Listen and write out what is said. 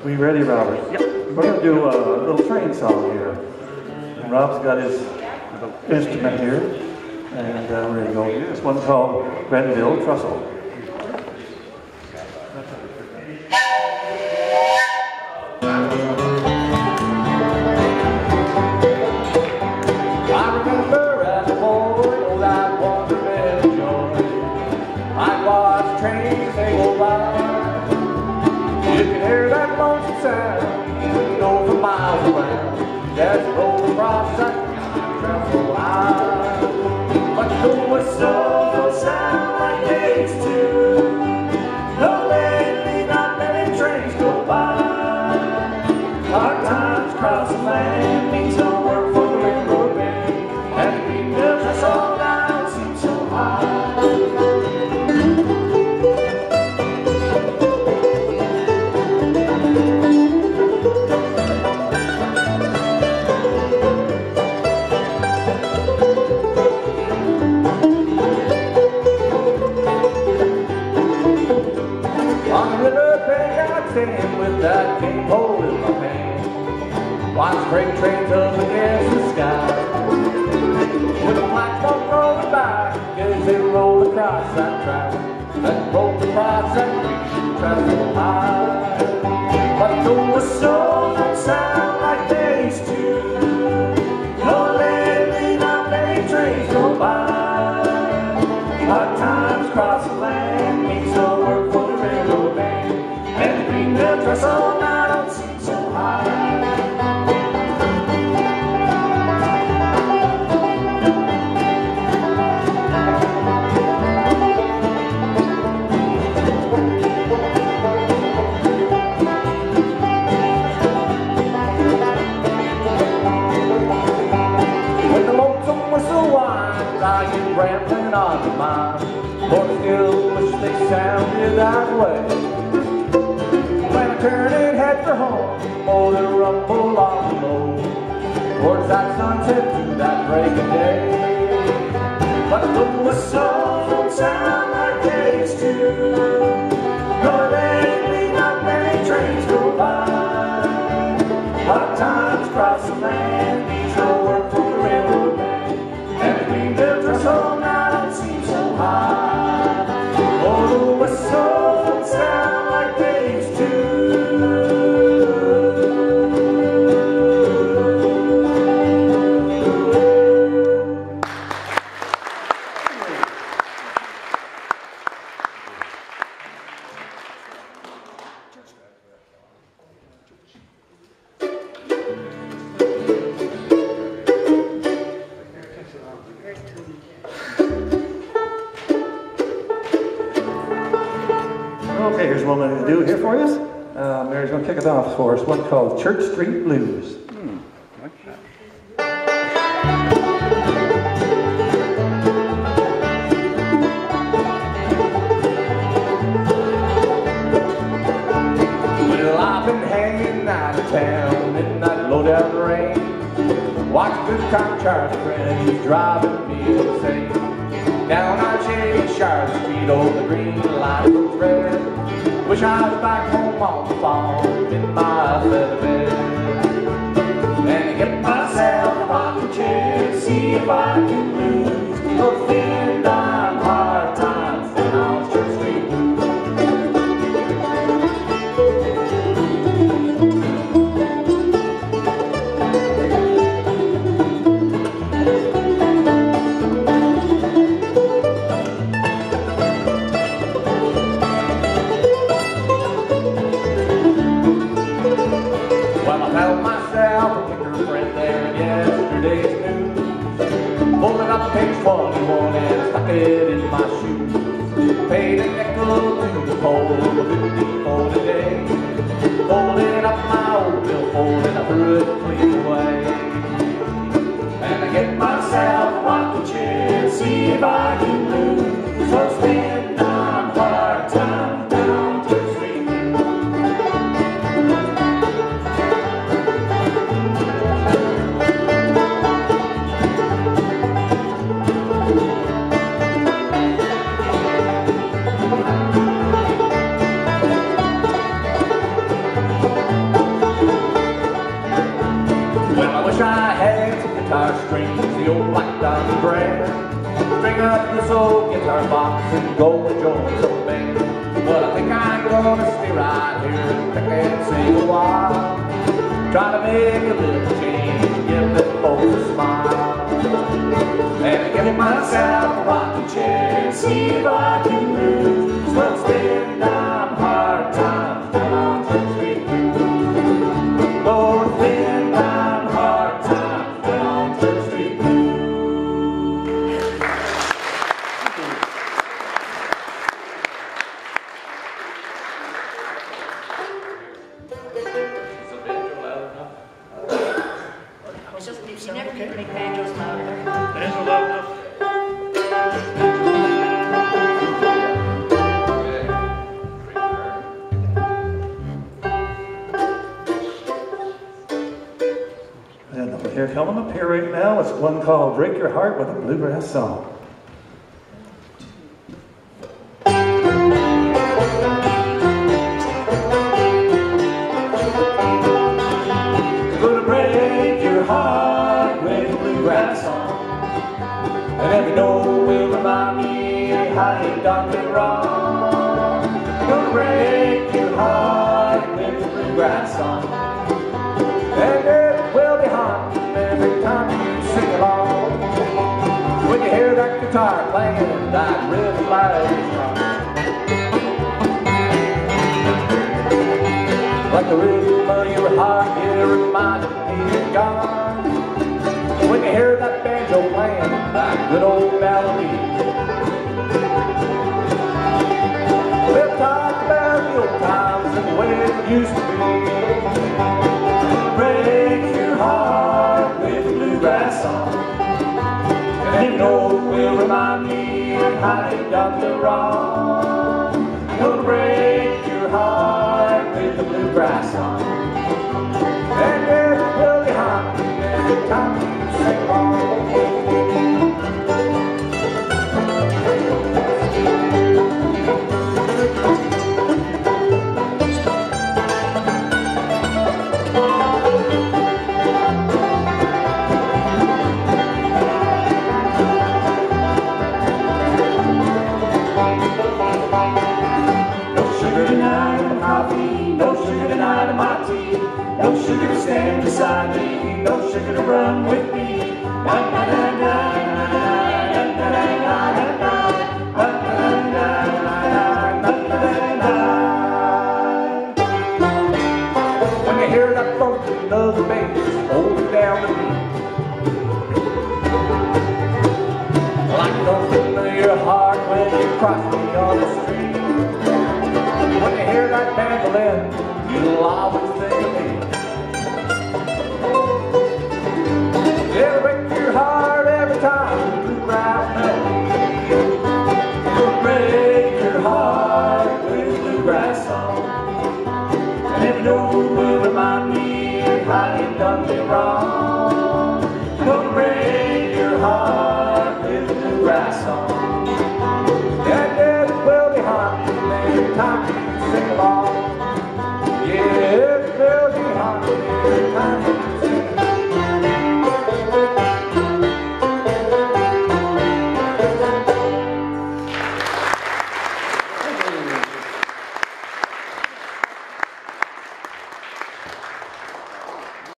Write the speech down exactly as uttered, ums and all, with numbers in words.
We ready, Robert? Yep. We're going to do a little train song here. And Rob's got his instrument here. And uh, we're going to go. This one's called Grenville Trussell. I remember as a boy, all that wonderment joy. I'd watch trains they go by. You can hear that lonesome sound, you know for miles around. There's a road across that travel high. But no whistle, no sound like they used to. No, lately not many trains go by. Hard times cross the land means no work for the railroad man. And the green hills are so down, seem so high. With that cane pole in my hand, watch freight trains up against the sky. With a black smoke rolling by, as they roll across that track, and roll across that green trestle high. But no whistle don't sound like they used to. No, lately not many trains go by. Hard times cross the land means no work for the railroad man. And the green hill trestle now don't seem so high. When the lonesome whistle whines, I get rambling on the mind. But I still wish they sounded that way. When I turn and head for home, oh, the rumble on the low, towards that sunset to that break of day. But the whistle don't sound like they used to. No, lately not many trains go by. Hard times cross the land, means no work for the railroad man. And the green hill trestle now don't seem so high. Oh, the whistle don't sound like they used to. Okay, here's what I'm going to do here for you. Uh, Mary's going to kick it off for us. One called Church Street Blues. Hmm. Okay. Well, I've been hanging out of town in that low-down rain. Watch good time Charlie friend, he's driving me insane. Down on shady Charlotte Street, over the green light looks red. Wish I was back home on the farm in my feather bed. And get myself a rocking chair, see if I can lose those thin dime hard times down Church Street Blues. Page twenty-one and stuck it in my shoe. Paid a nickel to the pole, fifty for the day. Folded up my old billfold and I threw it clean away. And I get myself a rocking chair, see if I can lose. So spend time, hard time, down Church Street. go and join some band. But I think I'm gonna stay right here and pick and sing a while. Try to make a little change, give the folks a smile. And give myself a rocking chair, see if I can move. Slow spin down hard times down on Church Street. Slow spin down hard times down on Church Street. I was just, you never can make banjos louder. Banjo loud enough. And over here, coming up here right now, it's one called Break Your Heart with a Bluegrass Song. Gonna break your heart with a bluegrass song. And every note will remind me how you done me wrong. Gonna break your heart with a bluegrass song. And it will be hot every time you sing along. When you hear that guitar playing that rhythm like like the rhythm of your heart, it reminded me of God. When you hear that banjo playing that good old melody, we'll talk about the old times and the way it used to be. Break your heart with a bluegrass song. And you know it will remind me of how you done me wrong. Gonna break your heart with a bluegrass song. And it will be hot every time you sing along. No sugar to stand beside me, no sugar to run with me. When you hear that funky love bass hold it down to me, like something in your heart when you cross me on the street. When you hear that mandolin, you'll always think of me. It'll break your heart every time you bluegrass melody. It'll break your heart with a bluegrass song. And every note will remind me how you done me wrong. It'll break your heart with a bluegrass song. And it will be hot every time you sing along. Yeah, it will be hot every time you